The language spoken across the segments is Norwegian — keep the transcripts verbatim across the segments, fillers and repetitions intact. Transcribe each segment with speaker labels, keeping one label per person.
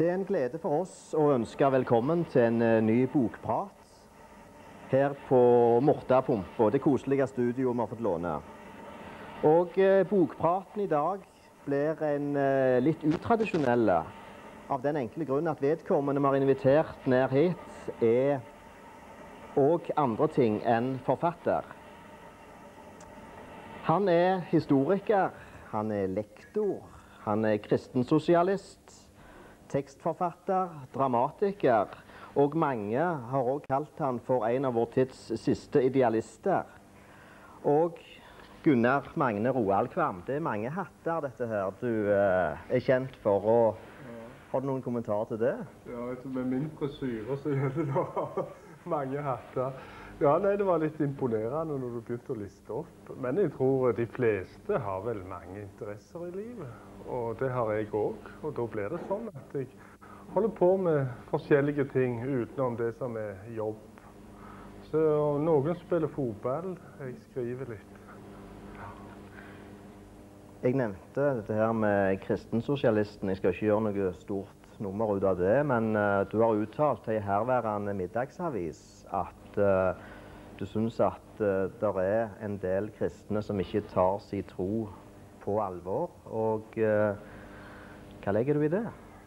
Speaker 1: Det er en glede for oss å ønske velkommen til en uh, ny bokprat her på Morta Pumpe, det koselige studioet vi har fått låne. Og uh, bokpraten i dag blir en uh, litt utradisjonell, av den enkle grunn at vedkommende vi har invitert ned hit er og andre ting enn forfatter. Han er historiker, han er lektor, han er kristensosialist, tekstforfatter, dramatiker, og mange har også kalt han for en av vår tids siste idealister. Og Gunnar Magne Roaldkvam, det er mange hatter dette her du uh, er kjent for. Og har du noen kommentarer til det?
Speaker 2: Ja, med min frisyre så er det da mange hatter. Ja, nei, det var litt imponerende når du begynte å liste opp. Men jeg tror de fleste har vel mange interesser i livet. Og det har jeg også. Og da blir det sånn at jeg holder på med forskjellige ting utenom det som er jobb. Så noen spiller fotball, jeg skriver litt.
Speaker 1: Jeg nevnte dette her med kristensosialisten. Jeg skal ikke gjøre noe stort nummer ut av det, men uh, du har uttalt til en herværende middagsavis at uh, du synes at uh, det er en del kristne som ikke tar sin tro på alvor. Og uh, hva legger du i det?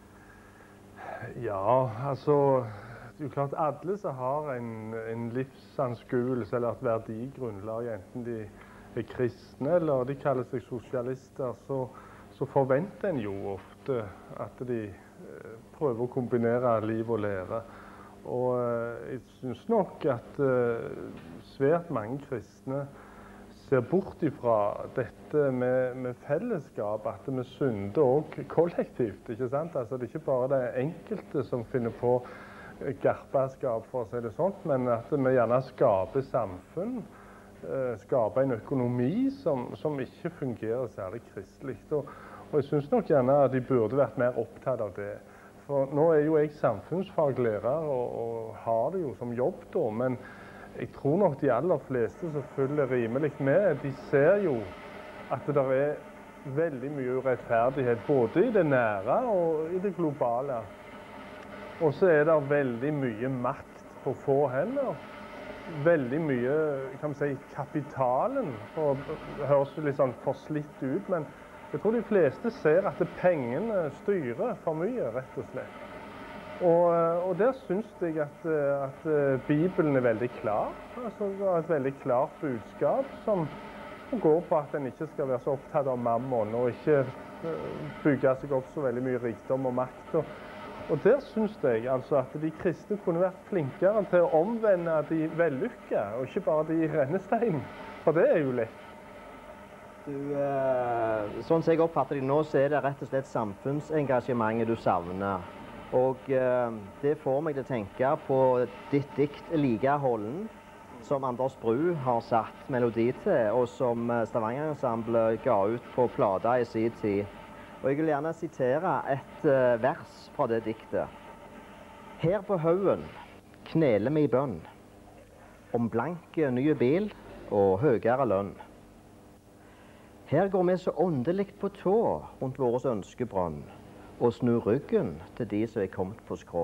Speaker 2: Ja, altså, det er jo klart alle som har en, en livsanskuelse eller et verdigrunnlag, enten de er kristne eller de kaller seg sosialister, så, så forventer en jo ofte at de eh, prøver å kombinere liv og lære. Og eh, jeg synes nok at eh, svært mange kristne ser bort ifra dette med, med fellesskap, at vi synder også kollektivt, ikke sant? Altså, det er ikke bare det enkelte som finner på garpaskap, for å si det sånt, men at vi gjerne skaper samfunn, skape en økonomi som, som ikke fungerer særlig kristelig. Og, og jeg synes nok gjerne at de burde vært mer opptatt av det. For nå er jo jeg samfunnsfaglærer og, og har det jo som jobb da, men jeg tror nok de aller fleste som følger rimelig med, de ser jo at det er veldig mye urettferdighet, både i det nære og i det globale. Og så er det veldig mye makt på få hender. Veldig mye, kan man si, kapitalen, og det høres litt sånn forslitt ut, men jeg tror de fleste ser at pengene styrer for mye, rett og slett. Og, og der synes jeg at, at Bibelen er veldig klar, altså det er et veldig klart budskap som går på at en ikke skal være så opptatt av mammon, og ikke bygge seg opp så veldig mye rikdom og makt. Og, Og der synes jeg altså at de kristne kunne vært flinkere til å omvende de vellykka, og ikke bare de rennestein. For det er jo lett.
Speaker 1: Du, eh, sånn som jeg oppfatter det nå, så er det rett og slett samfunnsengasjementet du savner. Og eh, det får meg til å tenke på ditt dikt Ligaholden, som Anders Bru har satt melodi til, og som Stavanger-ensemblet ga ut på plata i sin tid. Og jeg vil gjerne sitere et uh, vers fra det diktet. Her på haugen kneler vi i bønn, om blanke nye bil og høyere lønn. Her går vi så åndelig på tå rundt våres ønskebrønn, og snur ryggen til de som er kommet på skrå.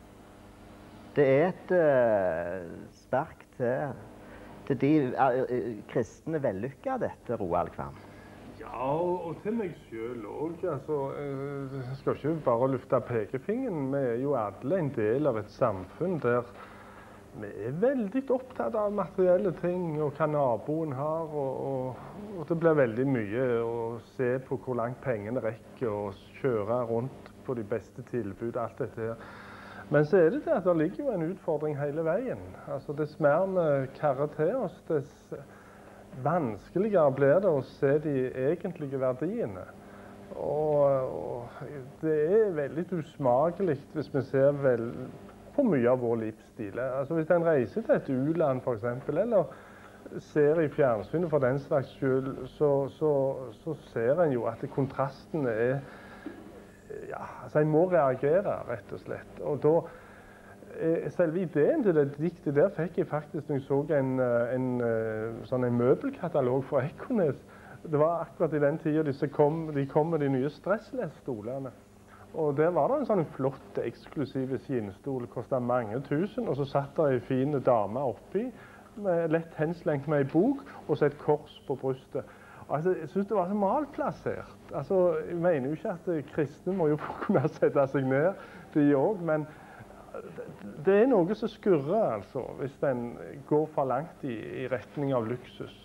Speaker 1: Det er et uh, spark til, til de uh, kristne vellykka, dette, Roaldkvam.
Speaker 2: Ja, og til meg selv også. Altså, jeg skal ikke bare lufte pekefingeren. Vi er jo alle en del av et samfunn der vi er veldig opptatt av materielle ting og hva naboen har. Og, og, og det blir veldig mye å se på hvor langt pengene rekker og kjøre rundt på de beste tilbud, alt dette her. Men så er det det at det ligger jo en utfordring hele veien. Altså, dess mer vi karrer til oss, dess vanskeligere blir det å se de egentlige verdiene. Og, og det er veldig usmakelig hvis vi ser vel på mye av vår livsstil. Altså hvis en reiser til et u-land for eksempel, eller ser i fjernsynet for den slags skyld, så, så, så ser en jo at kontrastene er, ja, altså en må reagere rett og slett. Og da selve ideen til det diktet der fikk jeg faktisk når jeg så en, en, sånn en møbelkatalog fra Ekornes. Det var akkurat i den tiden de kom, de kom med de nye stressless-stolene. Og der var det en sånn flott, eksklusiv skinnstol, kostet mange tusen, og så satt det en fin dame oppi, med lett henslengt med en bok, og så et kors på brystet. Altså, jeg synes det var så malplassert. Altså, jeg mener jo ikke at kristne må jo kunne sette seg ned, de også, men det er noe som skurrer, altså, hvis den går for langt i, i retning av luksus.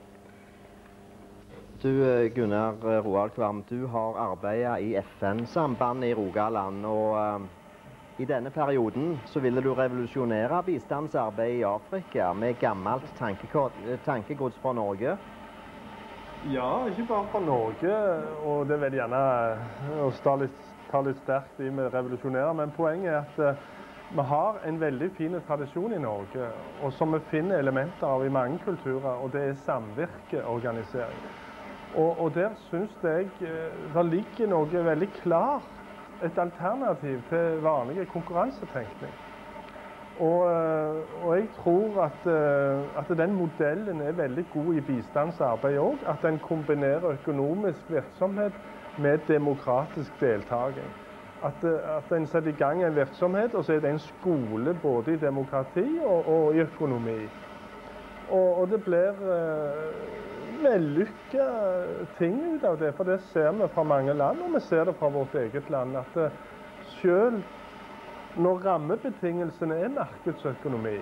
Speaker 1: Du, Gunnar Roald Kvam, du har arbeidet i F N-sambandet i Rogaland, og uh, i denne perioden så ville du revolusjonere bistandsarbeidet i Afrika med gammelt tankegods fra Norge.
Speaker 2: Ja, ikke bare fra Norge, og det vil gjerne å ta litt, ta litt sterkt i med revolusjonere, men poenget er at uh, vi har en veldig fin tradisjon i Norge, og som vi finner elementer av i mange kulturer, og det er samvirkeorganisering. Og, og der synes jeg det ligger noe veldig klart, et alternativ til vanlig konkurransetenkning. Og, og jeg tror at, at den modellen er veldig god i bistandsarbeid også, at den kombinerer økonomisk virksomhet med demokratisk deltaking. At, at en setter i gang en virksomhet, og så er det en skole både i demokrati og, og i økonomi. Og, og det blir vellykka ting ut av det, for det ser vi fra mange land, og vi ser det fra vårt eget land, at selv når rammebetingelsene er markedsøkonomi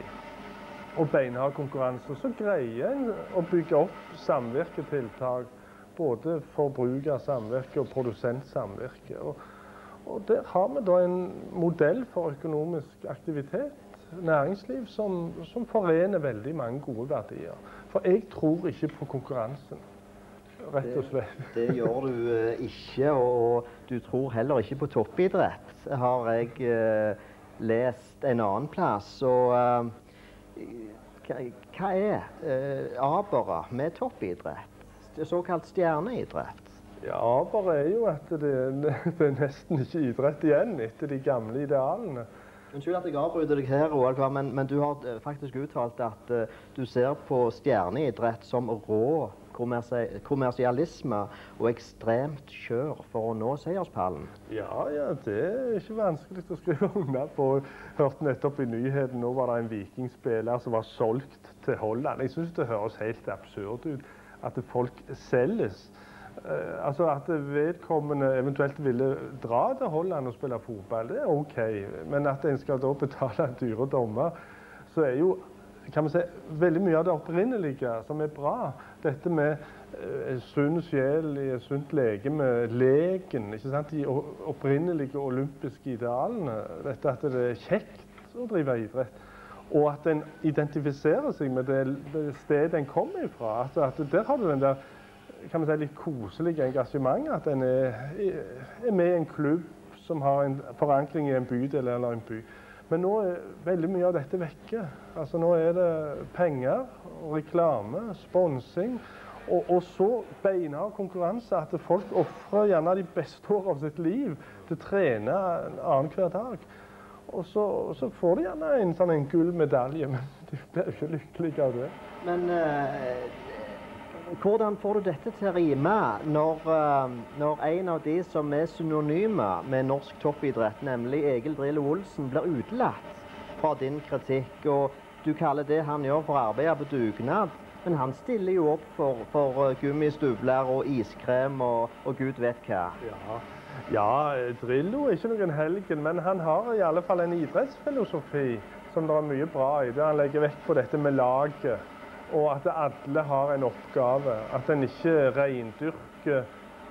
Speaker 2: og beinhard konkurranse, så greier en å bygge opp samvirketiltak, både forbrukersamvirke og produsentsamvirke. Og, og der har vi da en modell for økonomisk aktivitet, næringsliv, som, som forener veldig mange gode verdier. For jeg tror ikke på konkurransen, rett og slett.
Speaker 1: Det, det gjør du uh, ikke, og du tror heller ikke på toppidrett, har jeg uh, lest en annen plass. Og uh, hva, hva er uh, abere med toppidrett? Såkalt stjerneidrett?
Speaker 2: Ja, abere er jo at det, det er nesten ikke idrett igjen etter de gamle idealene.
Speaker 1: Unnskyld at jeg avbryter deg her, Roald, men, men du har faktisk uttalt at uh, du ser på stjerneidrett som rå kommersi kommersialisme og ekstremt kjør for å nå seierspallen.
Speaker 2: Ja, ja, det er ikke vanskelig å skrive under på. Jeg hørte nettopp i nyheten, nå var det en vikingspiller som var solgt til Holland. Jeg synes det høres helt absurd ut at folk selges. Uh, altså at vedkommende eventuelt ville dra til Holland og spille fotball, det er ok. Men at en skal da betale dyre dommer, så er jo, kan man si, veldig mye av det opprinnelige som er bra. Dette med uh, sunn sjel i et sunt legeme, legen, ikke sant? De opprinnelige olympiske idealene. Dette at det er kjekt å drive idrett. Og at en identifiserer seg med det, det stedet en kommer ifra. Altså at der har du den der, kan man si, litt koselige engasjement, at en er, er med i en klubb som har en forankring i en bydel eller en by. Men nå er veldig mye av dette vekke. Altså nå er det penger, reklame, sponsing, og, og så beinhard konkurranse at folk offrer gjerne de beste år av sitt liv til å trene annen hver dag. Og så, så får de gjerne en sånn en gull medalje, men de blir ikke lykkelige av det.
Speaker 1: Men uh... hvordan får du dette til å rime når, uh, når en av de som er synonyme med norsk toppidrett, nemlig Egil Drillo Olsen, blir utelatt fra din kritikk, og du kaller det han gjør for å arbeide på dugnad, men han stiller jo opp for, for uh, gummistøvler og iskrem og, og Gud vet hva.
Speaker 2: Ja. ja, Drillo er ikke noen helgen, men han har i alle fall en idrettsfilosofi som det er mye bra i. Det han legger vekt på dette med laget. Og at alle har en oppgave, at en ikke reindyrker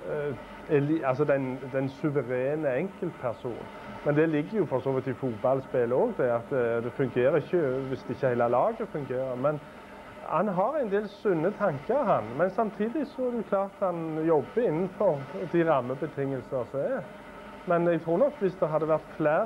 Speaker 2: eh, altså den, den suverene enkeltperson. Men det ligger jo for så vidt i fotballspillet også, det at det fungerer ikke hvis ikke hele laget fungerer. Men han har en del sunne tanker, han. Men samtidig så er det klart han jobber innenfor de rammebetingelser som er. Men jeg tror nok hvis det hadde vært flere,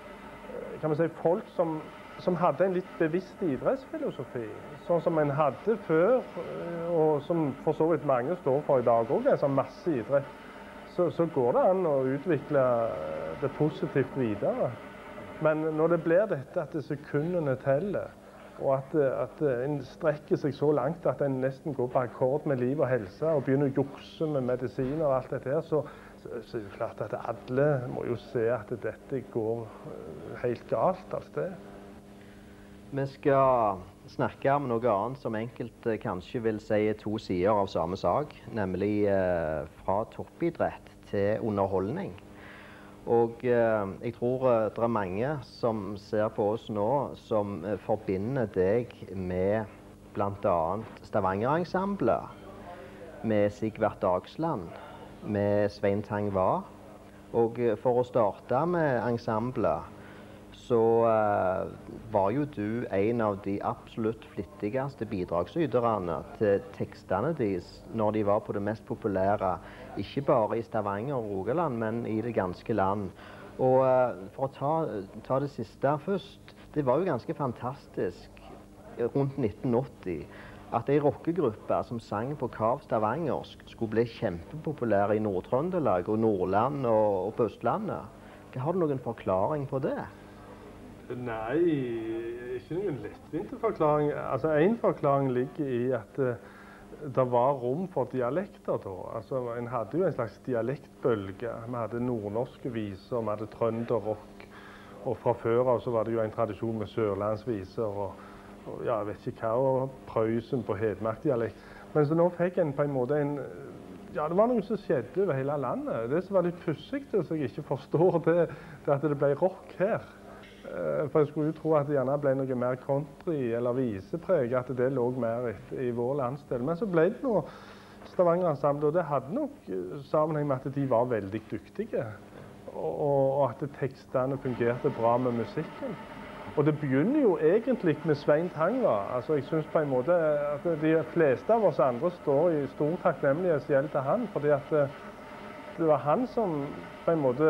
Speaker 2: kan man si, folk som som hadde en litt bevisst idrettsfilosofi, sånn som en hadde før, og som for så vidt mange står for i dag også, altså masse idrett, så, så går det an å utvikle det positivt videre. Men når det blir dette at sekundene teller, og at, at en strekker seg så langt at en nesten går på akkord med liv og helse, og begynner å jukse med medisiner og alt dette her, så, så, så er det klart at alle må jo se at dette går helt galt av sted.
Speaker 1: Vi skal snakke om noe annet som enkelte kanskje vil si er to sider av samme sak, nemlig eh, fra toppidrett til underholdning. Og eh, jeg tror eh, det er mange som ser på oss nå som eh, forbinder deg med blant annet Stavanger-ensemblet, med Sigvart Dagsland, med Svein Tang Va. Og eh, for å starte med ensemblet, så uh, var jo du en av de absolutt flittigste bidragsyterne til tekstene deres når de var på det mest populære, ikke bare i Stavanger og Rogaland, men i det ganske land. Og uh, for å ta, ta det siste først, det var jo ganske fantastisk rundt nitten åtti at en rockegruppe som sang på Kav stavangersk skulle bli kjempepopulære i Nord-Trøndelag og Nordland og, og på Østlandet. Har du noen forklaring på det?
Speaker 2: Nei, ikke noen lettvinte forklaring. Altså, en forklaring ligger i at uh, det var rom for dialekter da. Altså, en hadde jo en slags dialektbølge. Vi hadde nordnorske viser, vi hadde trønderrock, og fra før av så var det jo en tradisjon med sørlandsviser, og, og ja, jeg vet ikke hva, og Prøysen på hedmarkdialekt. Men så nå fikk en på en måte en, ja, det var noe som skjedde over hele landet. Det som var litt pussig, som jeg ikke forstår, det, det er at det ble rock her. For jeg skulle jo tro at det gjerne ble noe mer country eller visepreg, at det lå mer i vår landsdel. Men så ble det noe Stavanger-ensemblet, og det hadde nok sammenheng med at de var veldig dyktige. Og, og at tekstene fungerte bra med musikken. Og det begynner jo egentlig med Svein Tang Va. Altså, jeg synes på en måte at de fleste av oss andre står i stor takknemlighetsgjeld til han, fordi at det, det var han som på en måte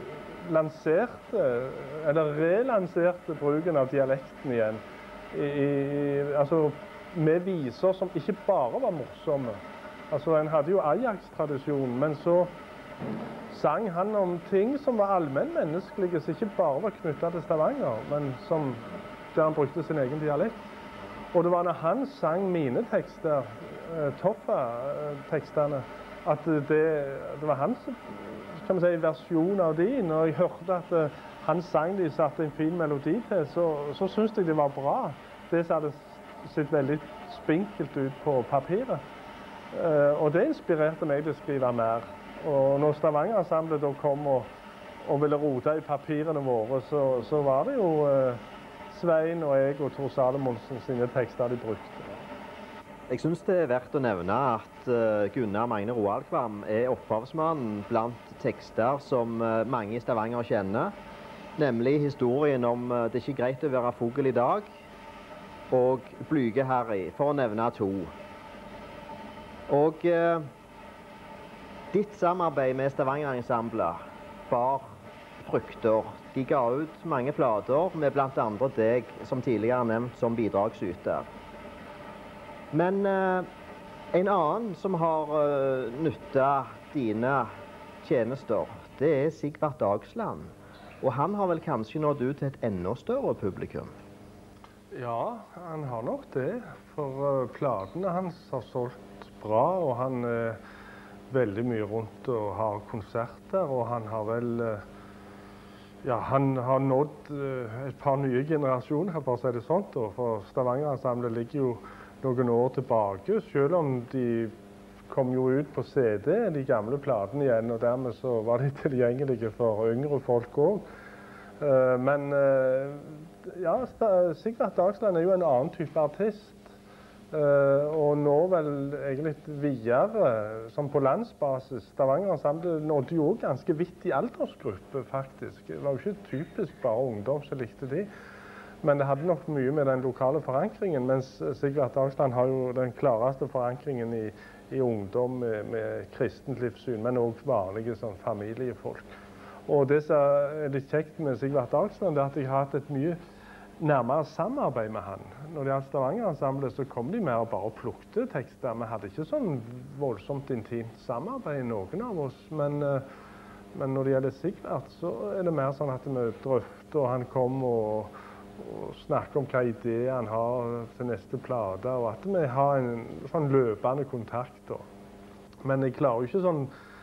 Speaker 2: lanserte, eller relanserte bruken av dialekten igjen. I, i, altså, med viser som ikke bare var morsomme. Altså, en hadde jo Ajax-tradisjon, men så sang han om ting som var allmennmenneskelige, som ikke bare var knyttet til Stavanger, men som, der han brukte sin egen dialekt. Og det var når han sang mine tekster, eh, Toffa-tekstene, at det, det var hans, kan man si, versjon av de. Når jeg hørte at uh, han sang de satte en fin melodi til, så, så syntes jeg det var bra. Det som hadde sett veldig spinkelt ut på papiret. Uh, og det inspirerte meg til å skrive mer. Og når Stavanger-ensemblet da kom og, og ville rote i papirene våre, så, så var det jo uh, Svein og jeg og Tor Salomonsen sine tekster de brukte.
Speaker 1: Jeg synes det er verdt å nevne at uh, Gunnar Magne Roaldkvam er opphavsmannen blant tekster som uh, mange i Stavanger kjenner, nemlig historien om uh, Det er ikke greit å være fugl i dag, og Blyge-Harry, for å nevne to. Og uh, ditt samarbeid med Stavanger-ensemblet bar frukter. De ga ut mange plater med blant andre deg, som tidligere nevnt, som bidragsyter. Men uh, en annen som har uh, nyttet dine tjenester, det er Sigvart Dagsland. Og han har vel kanskje nådd ut til et enda større publikum?
Speaker 2: Ja, han har nok det. For uh, platene hans har solgt bra, og han er uh, veldig mye rundt og har konserter. Og han har vel uh, ja, han har nådd uh, et par nye generasjoner, for å si det sånt. Og for Stavanger-ensemblet ligger jo noen år tilbake, selv om de kom jo ut på C D, de gamle platene igjen, og dermed så var de tilgjengelige for yngre folk også. Uh, men uh, ja, Sigvart Dagsland er jo en annen type artist, uh, og nå vel egentlig videre, som på landsbasis. Stavanger-ensemblet nådde jo også ganske vidt i aldersgruppe, faktisk. Det var jo ikke typisk bare ungdom som likte de. Men det hadde nok mye med den lokale forankringen, mens Sigvart Dagsland har jo den klareste forankringen i, i ungdom med, med kristent livssyn, men også vanlige sånn, familiefolk. Og det som er litt kjekt med Sigvart Dagsland, er at jeg har hatt et mye nærmere samarbeid med han. Når det gjaldt Stavanger-ensemblet, så kom de mer og bare plukte tekster. Vi hadde ikke sånn voldsomt intimt samarbeid, noen av oss, men, men når det gjelder Sigvart, så er det mer sånn at vi drøfter, og han kom og og snakke om hva ideer han har til neste plate, og at vi har en sånn løpende kontakt. Da. Men jeg klarer jo ikke sånn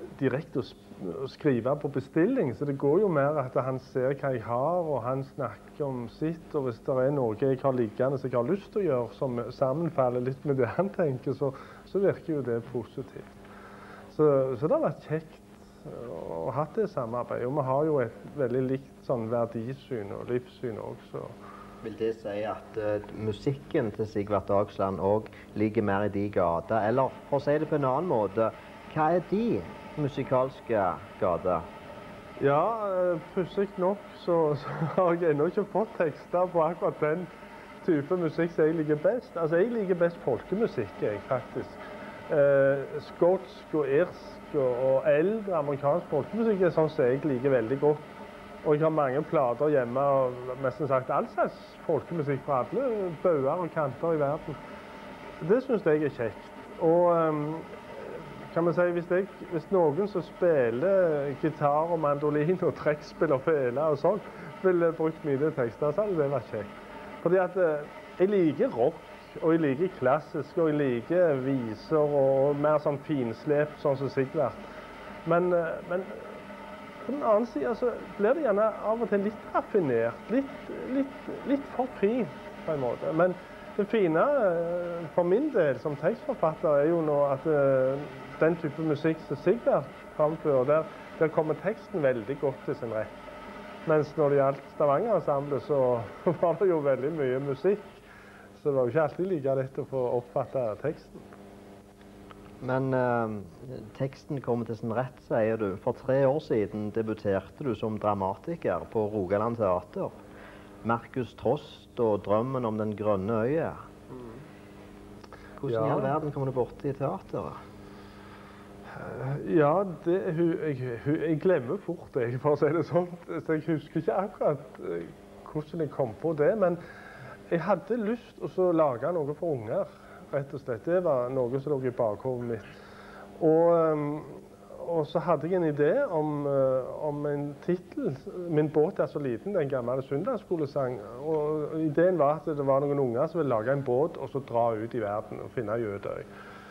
Speaker 2: direkte å, å skrive på bestilling, så det går jo mer at han ser hva jeg har, og han snakker om sitt, og hvis det er noe jeg har liggende som jeg har lyst til å gjøre, som sammenfaller litt med det han tenker, så, så virker jo det positivt. Så, så det har vært kjekt å ha det samarbeidet, og vi har jo et veldig likt sånn verdisyn og livssyn også.
Speaker 1: Vil det si at uh, musikken til Sigvart Dagsland også ligger mer i de gater, eller for å si det på en annen måte, hva er de musikalske gater?
Speaker 2: Ja, uh, pussig nok så, så har jeg ennå ikke fått tekster på akkurat den type musikk som jeg liker best. Altså, jeg liker best folkemusikk, jeg, faktisk. Uh, skotsk og irsk og, og eldre amerikansk folkemusikk er sånn som jeg liker veldig godt. Og jeg har mange plater hjemme, og nesten sagt all slags folkemusikk fra alle bauger og kanter i verden. Det synes jeg er kjekt. Og um, kan man si, hvis, jeg, hvis noen som spiller gitar og mandolin og trekkspill og fele og sånn, ville brukt mine tekster, så hadde det vært kjekt. Fordi at uh, jeg liker rock, og jeg liker klassisk, og jeg liker viser og mer sånn finslep, sånn som Sigvart. Men, uh, men på den annen side så blir det gjerne av og til litt raffinert, litt, litt, litt for fint på en måte. Men det fine for min del som tekstforfatter er jo nå at uh, den type musikk som Sigvart framfører, der, der kommer teksten veldig godt til sin rett. Mens når det gjaldt Stavanger-ensemblet så var det jo veldig mye musikk, så det var jo ikke alltid like lett å få oppfatte teksten.
Speaker 1: Men uh, teksten kommer til sin rett, sier du. For tre år siden debuterte du som dramatiker på Rogaland Teater. Markus Trost og Drømmen om den grønne øya. Hvordan ja. i all verden kommer du borti teateret?
Speaker 2: Uh, ja, det, hu, jeg, hu, jeg glemmer fort det, for å si det sånn. Så jeg husker ikke akkurat uh, hvordan jeg kom på det, men jeg hadde lyst til å lage noe for unger. Rett og slett. Det var noe som lå i bakhodet mitt. Og, og så hadde jeg en idé om, om en titel. Min båt er så liten, det er en gammel søndagsskolesang. Og ideen var at det var noen unger som ville lage en båt og så dra ut i verden og finne Jødøy.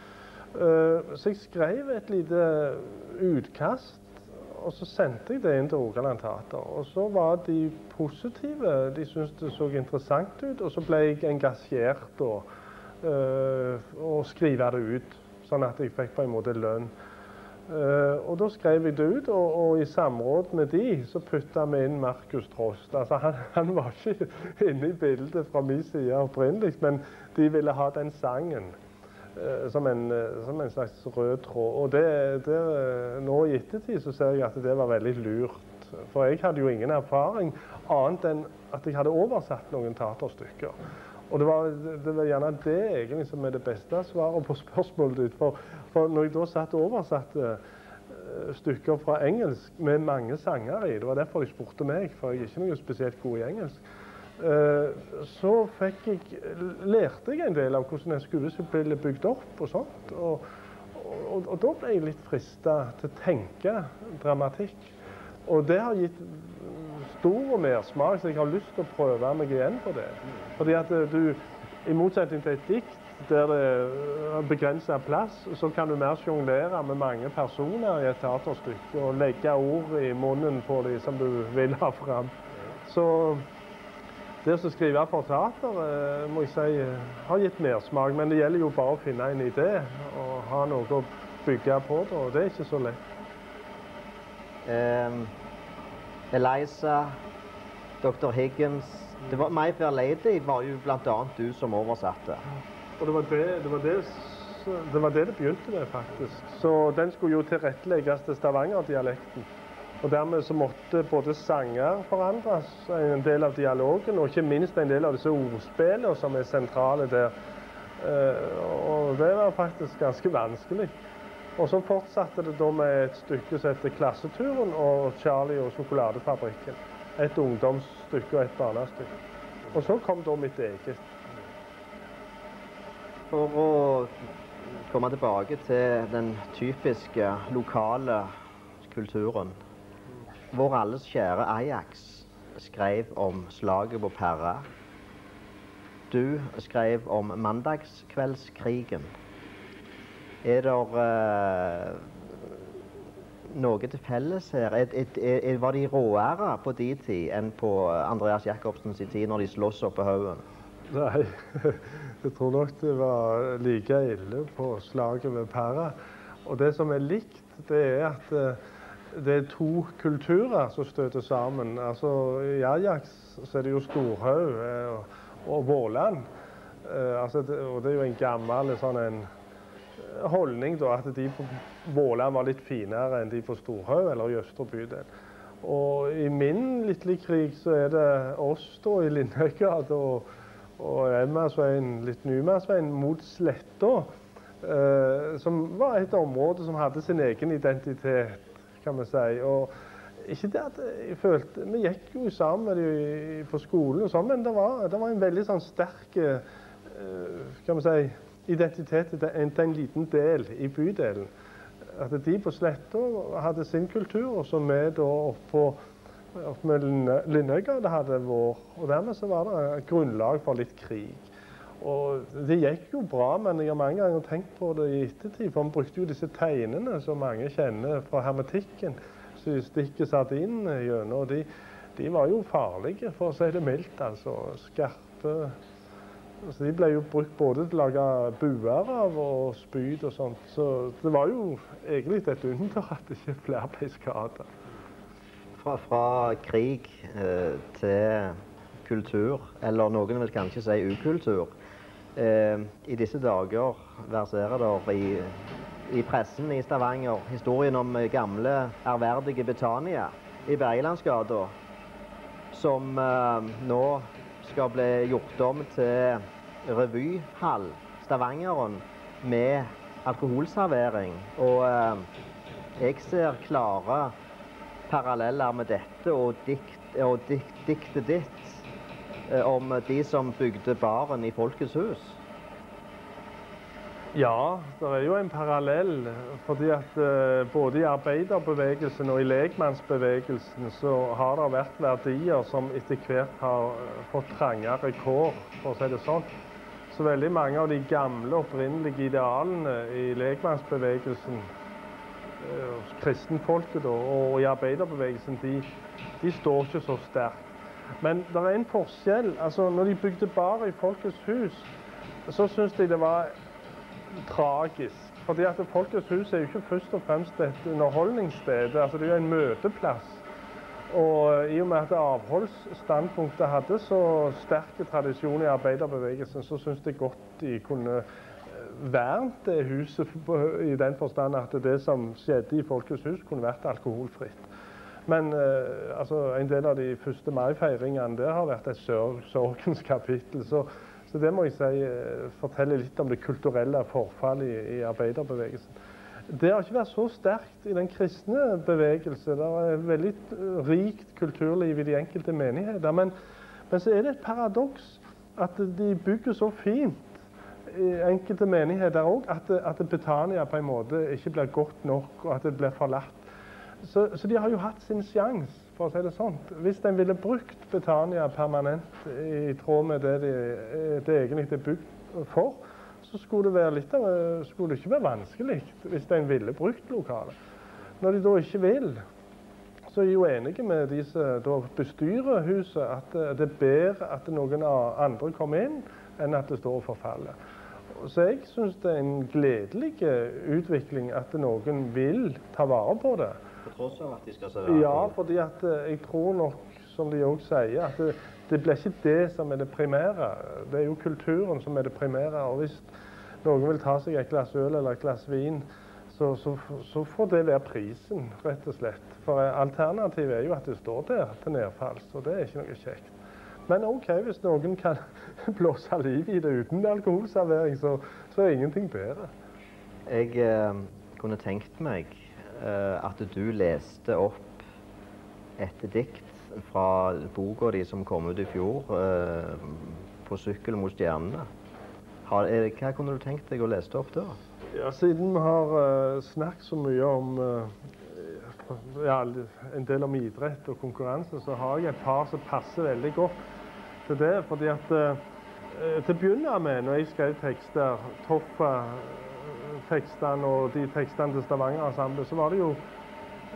Speaker 2: Så jeg skrev et lite utkast, og så sendte jeg det inn til Rogaland Teater. Og så var de positive, de syntes det så interessant ut, og så ble jeg engasjert og Uh, og skrive det ut, sånn at jeg fikk på en måte lønn. Uh, og da skrev jeg det ut, og, og i samråd med de så puttet vi inn Markus Trost. Altså, han, han var ikke inne i bildet fra min side opprinnelig, men de ville ha den sangen uh, som, en, uh, som en slags rød tråd. Og det, det, nå i ettertid så ser jeg at det var veldig lurt. For jeg hadde jo ingen erfaring annet enn at jeg hadde oversatt noen teaterstykker. Og det var, det var gjerne det egentlig som er det beste svaret på spørsmålet ditt. For, for når jeg da satt og oversatte uh, stykker fra engelsk med mange sanger i, det var derfor de spurte meg, for jeg er ikke noe spesielt god i engelsk, uh, så fikk jeg, lærte jeg en del av hvordan en skuespill ble bygd opp og sånt. Og, og, og da ble jeg litt fristet til å tenke dramatikk. Og det har gitt stor og mersmak, så jeg har lyst til å prøve meg igjen på det. Fordi at du, i motsetning til et dikt, der det er begrenset plass, så kan du mer jonglere med mange personer i et teaterstykke, og legge ord i munnen på dem som du vil ha frem. Så det å skrive for teater, må jeg si, har gitt mersmak, men det gjelder jo bare å finne en idé, og ha noe å bygge på det, og det er ikke så lett.
Speaker 1: Um, Eliza, doktor Higgins, det var My Fair Lady var jo blant annet du som oversatte.
Speaker 2: Og det var det det, var det, det, var det det begynte med, faktisk. Så den skulle jo tilrettelegges til Stavanger-dialekten. Og dermed så måtte både sanger forandres, en del av dialogen, og ikke minst en del av disse ordspillene som er sentrale der. Og det var faktisk ganske vanskelig. Og så fortsatte det da med et stykke som heter Klasseturen og Charlie og sjokoladefabrikken. Et ungdomsstykke og et barnestykke. Og så kom da mitt eget.
Speaker 1: For å komme tilbake til den typiske lokale kulturen. Vår alles kjære Ajax skrev om slaget på Perra. Du skrev om mandagskveldskrigen. Er det uh, noe til felles her? Er, er, er, var de råere på de tid enn på Andreas Jacobsens tid når de slåss opp på haugen?
Speaker 2: Nei, jeg tror nok det var like ille på slaget ved Pæra. Og det som er likt, det er at det er to kulturer som støter sammen. Altså, I Ajax så er det jo Storhaug og, og Våland. Eh, altså, det, og det er jo en gammel sånn en holdning da, at de på Våland var litt finere enn de på Storhaug eller i Østre bydel. Og I min lille krig så er det oss da i Linnegade og, og Emmasveien, litt Nymansveien mot Sletta, eh, som var et område som hadde sin egen identitet, kan man si. Og ikke det at jeg følte, vi gikk jo sammen med dem på skolen og sånn, men det var, det var en veldig sånn sterk, eh, kan man si, identitet til en, en liten del I bydelen. At de på Sletta hadde sin kultur, og så vi da oppe opp med Linnegade hadde vår. Og dermed så var det grunnlag for litt krig. Og det gikk jo bra, men jeg har mange ganger tenkt på det I ettertid, for vi brukte jo disse tegnene som mange kjenner fra hermetikken, så de stikker sardinene gjennom, og de, de var jo farlige, for å si det mildt, altså skarpe. Så de ble jo brukt både til å lage buer av og spyd og sånt, så det var jo egentlig et under at ikke flere ble skadet.
Speaker 1: Fra, fra krig eh, til kultur, eller noen vil kanskje si ukultur. Eh, I disse dager verserer det I, I pressen I Stavanger historien om gamle, ærverdige Betania I Bergelandsgata, som eh, nå skal bli gjort om til revyhall, Stavangeren, med alkoholservering. Og eh, jeg ser klare paralleller med dette og, dikt, og dikt, diktet ditt eh, om de som bygde baren I Folkets hus.
Speaker 2: Ja, det er jo en parallell, fordi at eh, både I arbeiderbevegelsen og I lekmannsbevegelsen så har det vært verdier som etter hvert har fått trangere kår, for å si det sånn. Så veldig mange av de gamle opprinnelige idealene I lekmannsbevegelsen, eh, kristenfolket da, og I arbeiderbevegelsen, de, de står ikke så sterkt. Men det er en forskjell. Altså, når de bygde bar I Folkets hus, så synes de det var tragisk. Fordi at Folkets hus er jo ikke først og fremst et underholdningssted, altså det er jo en møteplass. Og I og med at avholdsstandpunktet hadde så sterke tradisjoner I arbeiderbevegelsen, så synes de godt de kunne vernet det huset I den forstand at det som skjedde I Folkets hus kunne vært alkoholfritt. Men eh, altså, en del av de første mai-feiringene der har vært et sør sorgens kapittel, så Så det må jeg si eh, forteller litt om det kulturelle forfallet I, I arbeiderbevegelsen. Det har ikke vært så sterkt I den kristne bevegelse. Det er veldig rikt kulturliv I de enkelte menigheter. Men, men så er det et paradoks at de bygger så fint I enkelte menigheter også, at, at Betania på en måte ikke blir godt nok, og at det blir forlatt. Så, så de har jo hatt sin sjanse, for å si det sånn. Hvis de ville brukt Betania permanent I tråd med det de, det egentlig er bygd for, så skulle det, være litt av, skulle det ikke være vanskelig hvis de ville brukt lokalet. Når de da ikke vil, så er jeg jo enige med de som bestyrer huset at det er bedre at noen andre kommer inn enn at det står og forfaller. Så jeg synes det er en gledelig utvikling at noen vil ta vare på det.
Speaker 1: På tross av at de skal se vare på det?
Speaker 2: Ja, fordi at jeg tror nok, som de også sier, at det, det blir ikke det som er det primære. Det er jo kulturen som er det primære, og hvis noen vil ta seg et glass øl eller et glass vin, så, så, så får det være prisen, rett og slett. For alternativet er jo at det står der til nedfalls, og det er ikke noe kjekt. Men ok, hvis noen kan blåse liv I det uten alkoholservering, så, så er ingenting bedre.
Speaker 1: Jeg eh, kunne tenkt meg eh, at du leste opp et dikt fra boka di som kom ut I fjor, eh, På sykkel mot stjernene. Har, er, hva kunne du tenkt deg å lese opp da?
Speaker 2: Ja, siden vi har uh, snakket så mye om uh, ja, en del om idrett og konkurranse, så har jeg et par som passer veldig godt til det. Fordi at uh, til å begynne med, når jeg skrev tekster, Toffa tekstene og de tekstene til Stavanger-ensemblet, så var det jo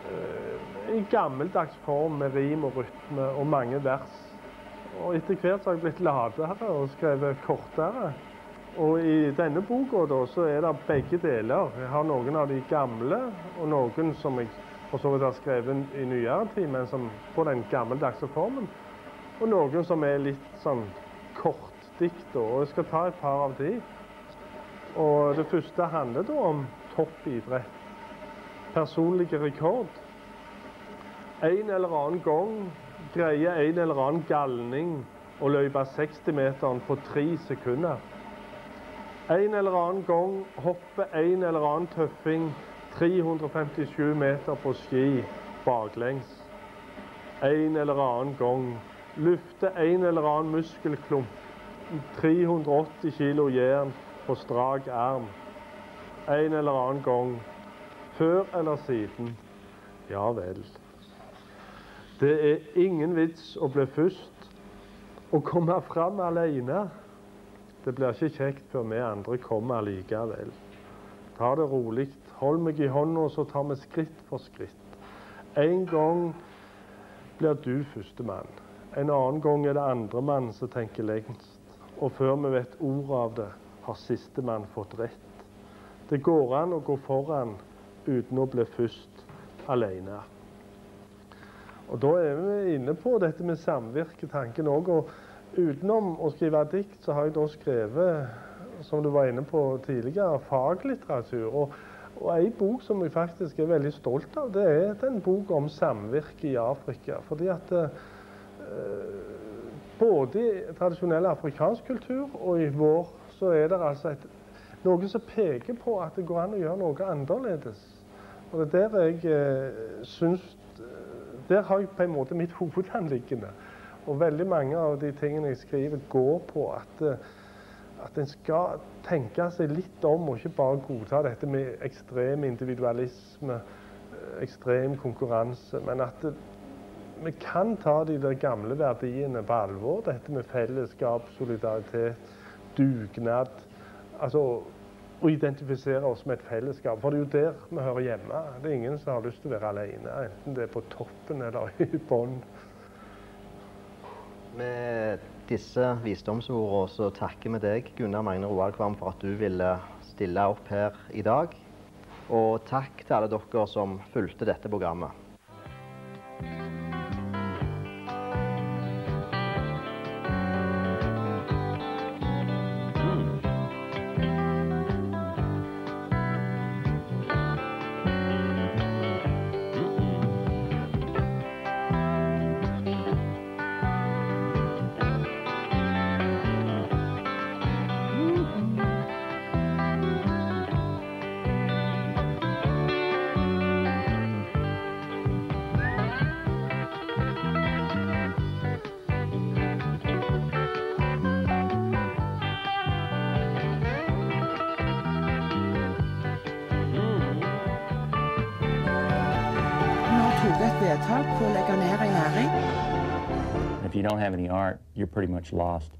Speaker 2: uh, i gammeldags form med rim og rytme og mange vers. Og etter hvert så har jeg blitt ladere og skrevet kortere. Og i denne boka da, så er det begge deler. Jeg har noen av de gamle, og noen som jeg for så vidt har skrevet i nyere tid, men som på den gammeldagse formen. Og noen som er litt sånn kortdikt, og jeg skal ta et par av de. Og det første handler da om toppidrett. Personlige rekord. En eller annen gang greier en eller annen galning å løpe seksti meter på tre sekunder. En eller annen gang hopper en eller annen tøffing tre hundre femtisju meter på ski baklengs. En eller annen gang løfter en eller annen muskelklump tre hundre åtti kilo jern på strak arm. En eller annen gang, før eller siden, ja vel. Det er ingen vits å bli først, å komme fram alene. Det blir ikke kjekt før vi andre kommer likevel. Ta det rolig, hold meg i hånda, så tar vi skritt for skritt. En gang blir du første mann. En annen gang er det andre mann som tenker lengst. Og før vi vet ordet av det, har siste mann fått rett. Det går an å gå foran uten å bli først alene. Og da er vi inne på dette med samvirketanken også. Og utenom å skrive dikt, så har jeg da skrevet, som du var inne på tidligere, faglitteratur. Og, og en bok som jeg faktisk er veldig stolt av, det er en bok om samvirke i Afrika. Fordi at eh, både i tradisjonell afrikansk kultur og i vår, så er det altså et, noe som peker på at det går an å gjøre noe annerledes. Og det er der jeg eh, synes, der har jeg på en måte mitt hovedanliggende. Og veldig mange av de tingene jeg skriver går på at, at en skal tenke seg litt om og ikke bare godta dette med ekstrem individualisme, ekstrem konkurranse, men at det, vi kan ta de der gamle verdiene på alvor, dette med fellesskap, solidaritet, dugnad, altså å identifisere oss med et fellesskap, for det er jo der vi hører hjemme. Det er ingen som har lyst til å være alene, enten det er på toppen eller i bånn.
Speaker 1: Med disse visdomsordene så takker vi deg, Gunnar Magne Roaldkvam, for at du ville stille opp her i dag. Og takk til alle dere som fulgte dette programmet.
Speaker 3: If you don't have any art, you're pretty much lost.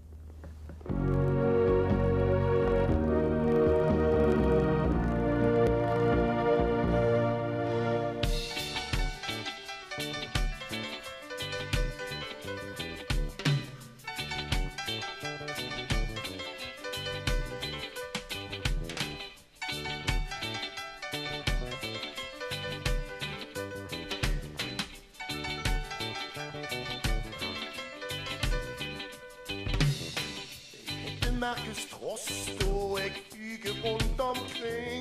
Speaker 4: Markus Trost, og jeg fyger rundt omkring.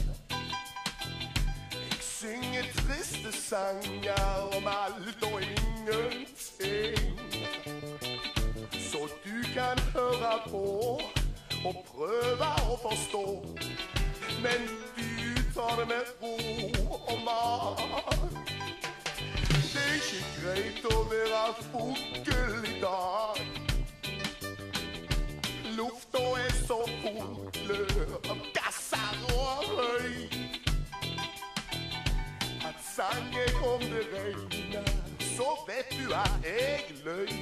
Speaker 4: Jeg synger triste sanger om alt og ingenting. Så du kan høre på og prøve å forstå. Men du tar det med ro og mat. Det er ikke greit å være fugl i dag. Lufta er så full av gasser og høy at sangen om det regner, så vet du at jeg løy.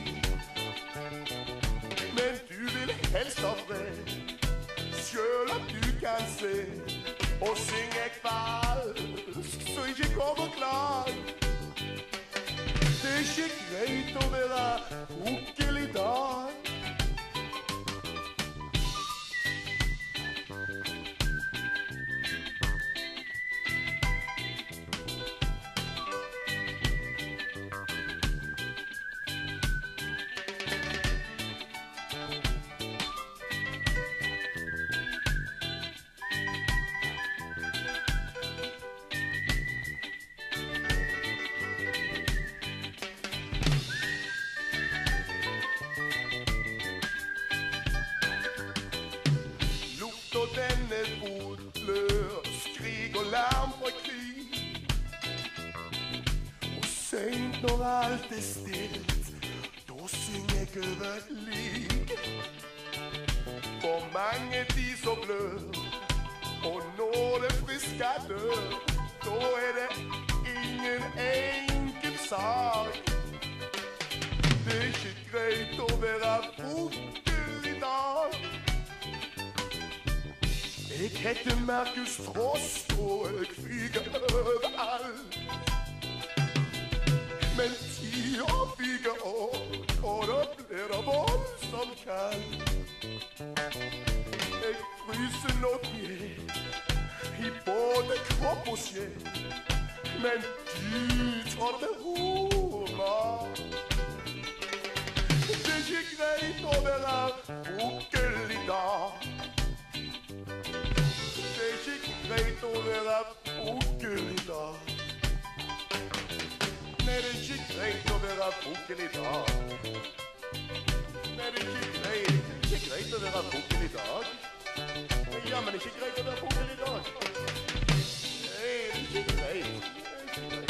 Speaker 4: Men du vil helst ha fred, selv om du kan se Og syng jeg falsk, så ikke kom og klag. Det er ikke greit å være onkel i dag. Og denne fotløs skrig og larm fra krig. Og sent når alt er stilt, da synger jeg over et lik. For mange de som blør, og når det friske dør, da er det ingen enkel sak. Det er ikke greit å være fotel i dag. Jeg heter Markus Frost, og jeg fyger overalt. Men tida fyger opp, og da blir det voldsomt kaldt. Jeg fryser nok ned i både kropp og sjel. Men du tar det med ro. Det er ikke greit å være onkel i dag. Det er ikke greit å være onkel i dag. Nei, det er ikke greit å være onkel i dag. Nei, det er ikke greit. Det er ikke greit å være onkel i dag. Ja, men det er ikke greit å være onkel i dag. Nei, det er ikke greit. Det er ikke greit.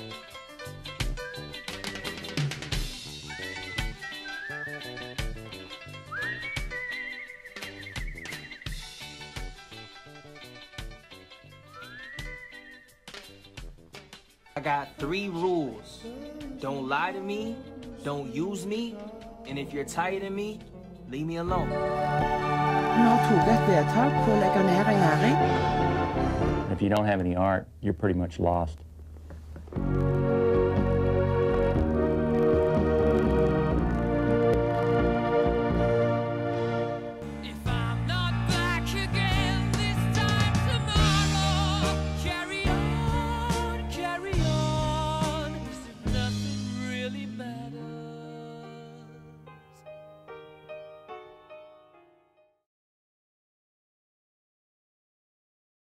Speaker 5: I got three rules. Don't lie to me, don't use me, and if you're tired of me, leave me alone.
Speaker 6: Nå tok jeg et vedtak på å legge ned en næring.
Speaker 3: If you don't have any art, you're pretty much lost.